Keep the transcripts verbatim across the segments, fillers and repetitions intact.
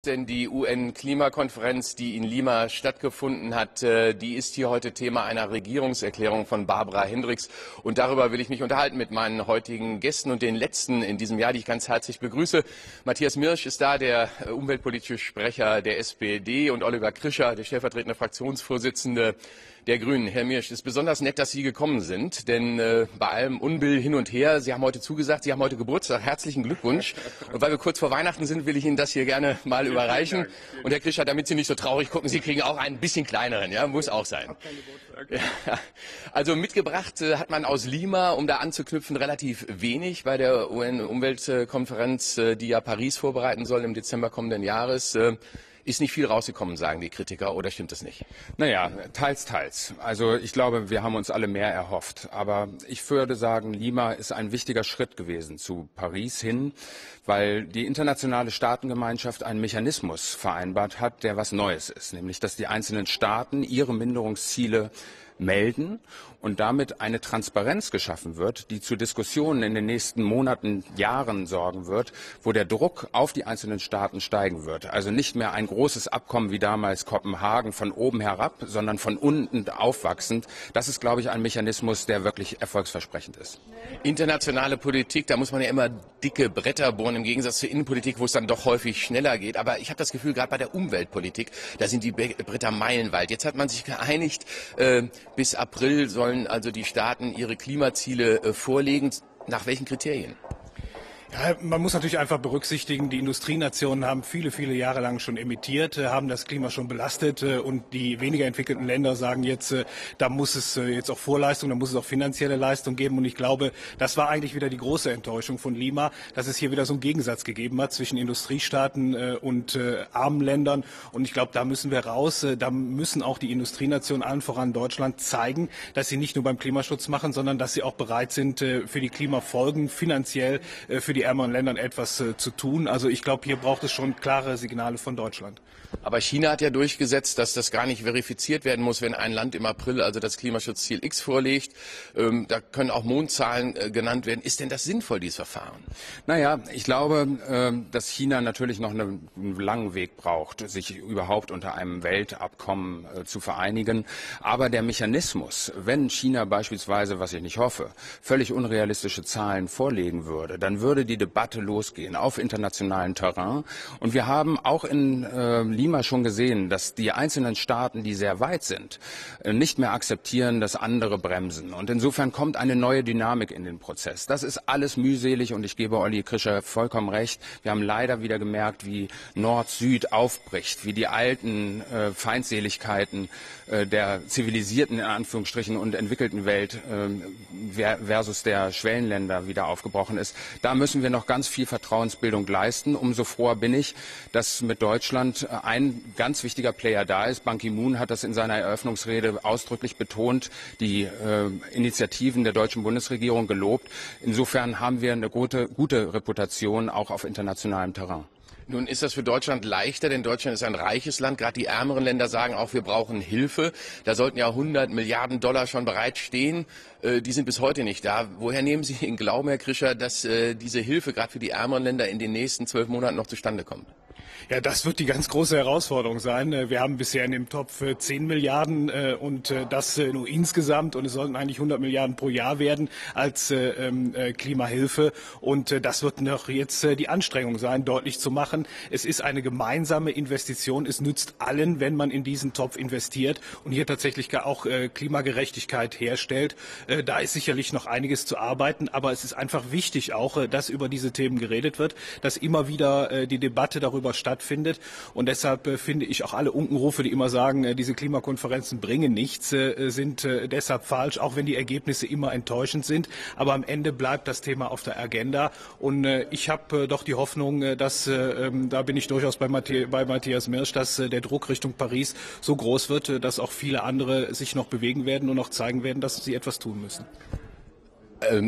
Denn die U N-Klimakonferenz, die in Lima stattgefunden hat, die ist hier heute Thema einer Regierungserklärung von Barbara Hendricks. Und darüber will ich mich unterhalten mit meinen heutigen Gästen und den letzten in diesem Jahr, die ich ganz herzlich begrüße. Matthias Mirsch ist da, der umweltpolitische Sprecher der S P D, und Oliver Krischer, der stellvertretende Fraktionsvorsitzende der Grünen. Herr Mirsch, es ist besonders nett, dass Sie gekommen sind, denn äh, bei allem Unbill hin und her, Sie haben heute zugesagt, Sie haben heute Geburtstag. Herzlichen Glückwunsch. Und weil wir kurz vor Weihnachten sind, will ich Ihnen das hier gerne mal überreichen. Und Herr Krischer, damit Sie nicht so traurig gucken, Sie kriegen auch einen bisschen kleineren, ja, muss auch sein. Ja, also mitgebracht äh, hat man aus Lima, um da anzuknüpfen, relativ wenig bei der U N-Umweltkonferenz, äh, die ja Paris vorbereiten soll im Dezember kommenden Jahres. Äh, Ist nicht viel rausgekommen, sagen die Kritiker, oder stimmt das nicht? Naja, teils, teils. Also ich glaube, wir haben uns alle mehr erhofft. Aber ich würde sagen, Lima ist ein wichtiger Schritt gewesen zu Paris hin, weil die internationale Staatengemeinschaft einen Mechanismus vereinbart hat, der was Neues ist. Nämlich, dass die einzelnen Staaten ihre Minderungsziele melden und damit eine Transparenz geschaffen wird, die zu Diskussionen in den nächsten Monaten, Jahren sorgen wird, wo der Druck auf die einzelnen Staaten steigen wird. Also nicht mehr ein großes Abkommen wie damals Kopenhagen von oben herab, sondern von unten aufwachsend. Das ist, glaube ich, ein Mechanismus, der wirklich erfolgsversprechend ist. Internationale Politik, da muss man ja immer dicke Bretter bohren, im Gegensatz zur Innenpolitik, wo es dann doch häufig schneller geht. Aber ich habe das Gefühl, gerade bei der Umweltpolitik, da sind die Bretter meilenweit. Jetzt hat man sich geeinigt, äh, bis April sollen also die Staaten ihre Klimaziele äh, vorlegen. Nach welchen Kriterien? Ja, man muss natürlich einfach berücksichtigen, die Industrienationen haben viele, viele Jahre lang schon emittiert, haben das Klima schon belastet, und die weniger entwickelten Länder sagen jetzt, da muss es jetzt auch Vorleistung, da muss es auch finanzielle Leistung geben. Und ich glaube, das war eigentlich wieder die große Enttäuschung von Lima, dass es hier wieder so einen Gegensatz gegeben hat zwischen Industriestaaten und armen Ländern. Und ich glaube, da müssen wir raus. Da müssen auch die Industrienationen, allen voran Deutschland, zeigen, dass sie nicht nur beim Klimaschutz machen, sondern dass sie auch bereit sind, für die Klimafolgen finanziell für die ärmeren Ländern etwas äh, zu tun. Also ich glaube, hier braucht es schon klare Signale von Deutschland. Aber China hat ja durchgesetzt, dass das gar nicht verifiziert werden muss, wenn ein Land im April also das Klimaschutzziel X vorlegt. Ähm, da können auch Mondzahlen äh, genannt werden. Ist denn das sinnvoll, dieses Verfahren? Naja, ich glaube, äh, dass China natürlich noch eine, einen langen Weg braucht, sich überhaupt unter einem Weltabkommen äh, zu vereinigen. Aber der Mechanismus, wenn China beispielsweise, was ich nicht hoffe, völlig unrealistische Zahlen vorlegen würde, dann würde die Debatte losgehen auf internationalem Terrain. Und wir haben auch in äh, Lima schon gesehen, dass die einzelnen Staaten, die sehr weit sind, äh, nicht mehr akzeptieren, dass andere bremsen. Und insofern kommt eine neue Dynamik in den Prozess. Das ist alles mühselig, und ich gebe Olli Krischer vollkommen recht. Wir haben leider wieder gemerkt, wie Nord-Süd aufbricht, wie die alten äh, Feindseligkeiten äh, der zivilisierten, in Anführungsstrichen, und entwickelten Welt äh, versus der Schwellenländer wieder aufgebrochen ist. Da müssen wir noch ganz viel Vertrauensbildung leisten. Umso froher bin ich, dass mit Deutschland ein ganz wichtiger Player da ist. Ban Ki-moon hat das in seiner Eröffnungsrede ausdrücklich betont, die äh, Initiativen der deutschen Bundesregierung gelobt. Insofern haben wir eine gute, gute Reputation auch auf internationalem Terrain. Nun ist das für Deutschland leichter, denn Deutschland ist ein reiches Land. Gerade die ärmeren Länder sagen auch, wir brauchen Hilfe. Da sollten ja hundert Milliarden Dollar schon bereitstehen. Äh, die sind bis heute nicht da. Woher nehmen Sie den Glauben, Herr Krischer, dass äh, diese Hilfe gerade für die ärmeren Länder in den nächsten zwölf Monaten noch zustande kommt? Ja, das wird die ganz große Herausforderung sein. Wir haben bisher in dem Topf zehn Milliarden und das nur insgesamt, und es sollten eigentlich hundert Milliarden pro Jahr werden als Klimahilfe. Und das wird noch jetzt die Anstrengung sein, deutlich zu machen. Es ist eine gemeinsame Investition. Es nützt allen, wenn man in diesen Topf investiert und hier tatsächlich auch Klimagerechtigkeit herstellt. Da ist sicherlich noch einiges zu arbeiten, aber es ist einfach wichtig auch, dass über diese Themen geredet wird, dass immer wieder die Debatte darüber stattfindet. stattfindet. Und deshalb äh, finde ich auch alle Unkenrufe, die immer sagen, äh, diese Klimakonferenzen bringen nichts, äh, sind äh, deshalb falsch, auch wenn die Ergebnisse immer enttäuschend sind. Aber am Ende bleibt das Thema auf der Agenda. Und äh, ich habe äh, doch die Hoffnung, äh, dass, äh, äh, da bin ich durchaus bei, Matthi bei Matthias Mirsch, dass äh, der Druck Richtung Paris so groß wird, äh, dass auch viele andere sich noch bewegen werden und noch zeigen werden, dass sie etwas tun müssen. Ähm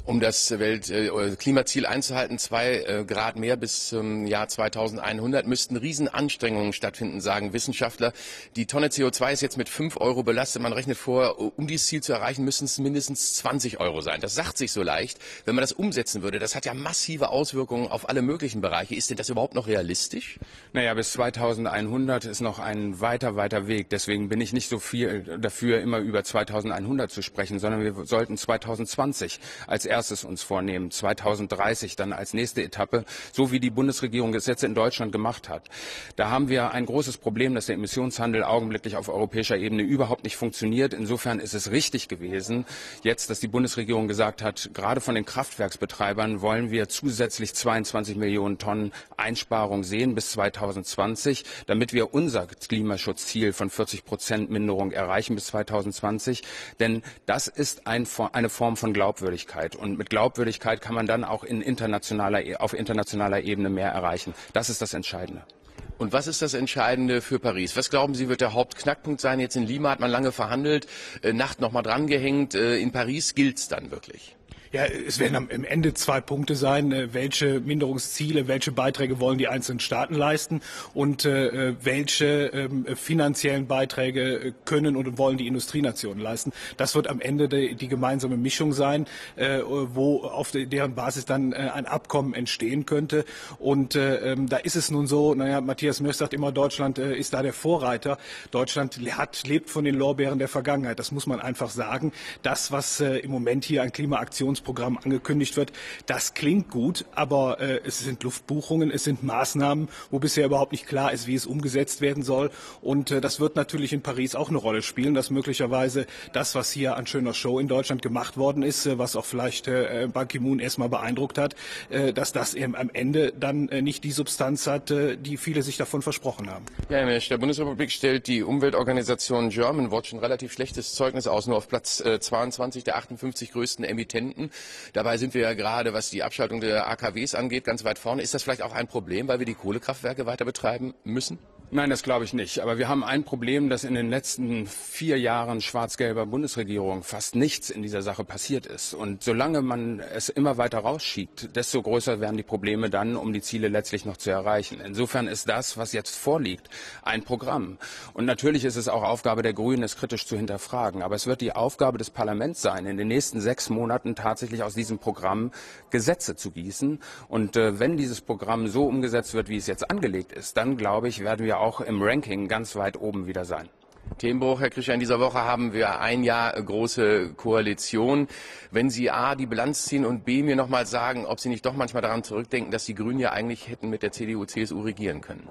Um das Weltklimaziel einzuhalten, zwei äh, Grad mehr bis zum Jahr zweitausendeinhundert, müssten Riesenanstrengungen stattfinden, sagen Wissenschaftler. Die Tonne C O zwei ist jetzt mit fünf Euro belastet. Man rechnet vor, um dieses Ziel zu erreichen, müssen es mindestens zwanzig Euro sein. Das sagt sich so leicht. Wenn man das umsetzen würde, das hat ja massive Auswirkungen auf alle möglichen Bereiche. Ist denn das überhaupt noch realistisch? Naja, bis zweitausendeinhundert ist noch ein weiter, weiter Weg. Deswegen bin ich nicht so viel dafür, immer über zweitausendeinhundert zu sprechen, sondern wir sollten zweitausendzwanzig als erstes uns vornehmen, zweitausenddreißig dann als nächste Etappe, so wie die Bundesregierung es jetzt in Deutschland gemacht hat. Da haben wir ein großes Problem, dass der Emissionshandel augenblicklich auf europäischer Ebene überhaupt nicht funktioniert. Insofern ist es richtig gewesen, jetzt, dass die Bundesregierung gesagt hat, gerade von den Kraftwerksbetreibern wollen wir zusätzlich zweiundzwanzig Millionen Tonnen Einsparung sehen bis zweitausendzwanzig, damit wir unser Klimaschutzziel von vierzig Prozent Minderung erreichen bis zweitausendzwanzig. Denn das ist ein, eine Form von Glaubwürdigkeit. Und mit Glaubwürdigkeit kann man dann auch in internationaler, auf internationaler Ebene mehr erreichen. Das ist das Entscheidende. Und was ist das Entscheidende für Paris? Was glauben Sie, wird der Hauptknackpunkt sein? Jetzt in Lima hat man lange verhandelt, äh, Nacht noch mal dran gehängt. Äh, in Paris gilt's dann wirklich? Ja, es werden am Ende zwei Punkte sein, welche Minderungsziele, welche Beiträge wollen die einzelnen Staaten leisten und äh, welche äh, finanziellen Beiträge können und wollen die Industrienationen leisten. Das wird am Ende die, die gemeinsame Mischung sein, äh, wo auf de, deren Basis dann äh, ein Abkommen entstehen könnte. Und äh, da ist es nun so, naja, Matthias Mösch sagt immer, Deutschland äh, ist da der Vorreiter. Deutschland hat, lebt von den Lorbeeren der Vergangenheit. Das muss man einfach sagen. Das, was äh, im Moment hier an Klimaaktionsprogrammen Programm angekündigt wird. Das klingt gut, aber äh, es sind Luftbuchungen, es sind Maßnahmen, wo bisher überhaupt nicht klar ist, wie es umgesetzt werden soll. Und äh, das wird natürlich in Paris auch eine Rolle spielen, dass möglicherweise das, was hier an schöner Show in Deutschland gemacht worden ist, äh, was auch vielleicht äh, Ban Ki-moon erstmal beeindruckt hat, äh, dass das eben am Ende dann äh, nicht die Substanz hat, äh, die viele sich davon versprochen haben. Ja, Herr Mensch, der Bundesrepublik stellt die Umweltorganisation Germanwatch ein relativ schlechtes Zeugnis aus, nur auf Platz äh, zweiundzwanzig der achtundfünfzig größten Emittenten. Dabei sind wir ja gerade, was die Abschaltung der A K Ws angeht, ganz weit vorne. Ist das vielleicht auch ein Problem, weil wir die Kohlekraftwerke weiter betreiben müssen? Nein, das glaube ich nicht. Aber wir haben ein Problem, dass in den letzten vier Jahren schwarz-gelber Bundesregierung fast nichts in dieser Sache passiert ist. Und solange man es immer weiter rausschiebt, desto größer werden die Probleme dann, um die Ziele letztlich noch zu erreichen. Insofern ist das, was jetzt vorliegt, ein Programm. Und natürlich ist es auch Aufgabe der Grünen, es kritisch zu hinterfragen. Aber es wird die Aufgabe des Parlaments sein, in den nächsten sechs Monaten tatsächlich aus diesem Programm Gesetze zu gießen. Und äh, wenn dieses Programm so umgesetzt wird, wie es jetzt angelegt ist, dann, glaube ich, werden wir auch im Ranking ganz weit oben wieder sein. Themenbruch, Herr Krischer, in dieser Woche haben wir ein Jahr große Koalition. Wenn Sie A, die Bilanz ziehen und B, mir noch mal sagen, ob Sie nicht doch manchmal daran zurückdenken, dass die Grünen ja eigentlich hätten mit der C D U C S U regieren können.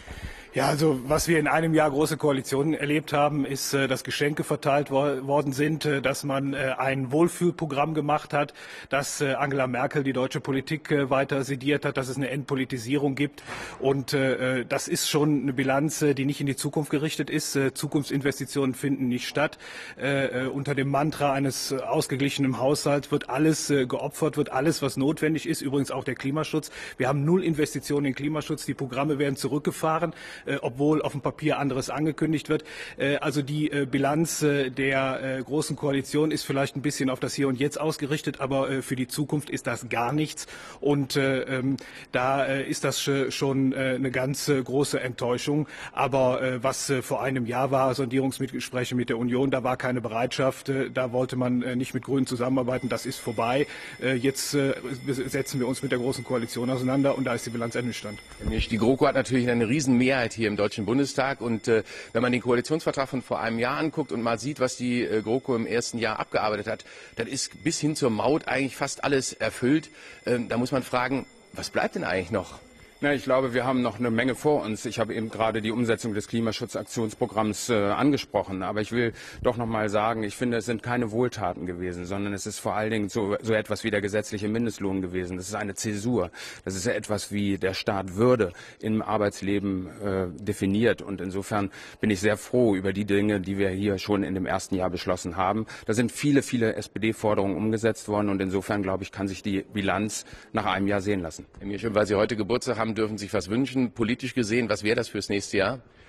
Ja, also was wir in einem Jahr große Koalitionen erlebt haben, ist, äh, dass Geschenke verteilt wo worden sind, äh, dass man äh, ein Wohlfühlprogramm gemacht hat, dass äh, Angela Merkel die deutsche Politik äh, weiter sediert hat, dass es eine Entpolitisierung gibt. Und äh, das ist schon eine Bilanz, äh, die nicht in die Zukunft gerichtet ist. Äh, Zukunftsinvestitionen finden nicht statt. Äh, äh, unter dem Mantra eines äh, ausgeglichenen Haushalts wird alles äh, geopfert, wird alles, was notwendig ist, übrigens auch der Klimaschutz. Wir haben null Investitionen in Klimaschutz, die Programme werden zurückgefahren, Äh, obwohl auf dem Papier anderes angekündigt wird. Äh, also die äh, Bilanz äh, der äh, großen Koalition ist vielleicht ein bisschen auf das Hier und Jetzt ausgerichtet, aber äh, für die Zukunft ist das gar nichts. Und äh, ähm, da äh, ist das sch schon äh, eine ganz äh, große Enttäuschung. Aber äh, was äh, vor einem Jahr war, Sondierungsgespräche mit der Union, da war keine Bereitschaft, äh, da wollte man äh, nicht mit Grünen zusammenarbeiten, das ist vorbei. Äh, jetzt äh, setzen wir uns mit der großen Koalition auseinander und da ist die Bilanz ernüchternd. Die GroKo hat natürlich eine Riesenmehrheit hier im Deutschen Bundestag und äh, wenn man den Koalitionsvertrag von vor einem Jahr anguckt und mal sieht, was die äh, GroKo im ersten Jahr abgearbeitet hat, dann ist bis hin zur Maut eigentlich fast alles erfüllt. Ähm, da muss man fragen, was bleibt denn eigentlich noch? Na, ich glaube, wir haben noch eine Menge vor uns. Ich habe eben gerade die Umsetzung des Klimaschutzaktionsprogramms äh, angesprochen. Aber ich will doch noch mal sagen, ich finde, es sind keine Wohltaten gewesen, sondern es ist vor allen Dingen so, so etwas wie der gesetzliche Mindestlohn gewesen. Das ist eine Zäsur. Das ist ja etwas, wie der Staat Würde im Arbeitsleben äh, definiert. Und insofern bin ich sehr froh über die Dinge, die wir hier schon in dem ersten Jahr beschlossen haben. Da sind viele, viele S P D-Forderungen umgesetzt worden. Und insofern, glaube ich, kann sich die Bilanz nach einem Jahr sehen lassen. Herr Mierschön, weil Sie heute Geburtstag haben, dürfen sich was wünschen. Politisch gesehen, was wäre das fürs nächste Jahr?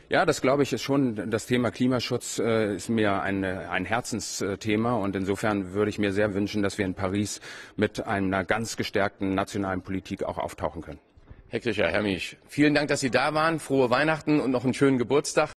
Ja, das glaube ich ist schon, das Thema Klimaschutz äh, ist mir ein, ein Herzensthema und insofern würde ich mir sehr wünschen, dass wir in Paris mit einer ganz gestärkten nationalen Politik auch auftauchen können. Herr Krischer, Herr Miesch, vielen Dank, dass Sie da waren. Frohe Weihnachten und noch einen schönen Geburtstag.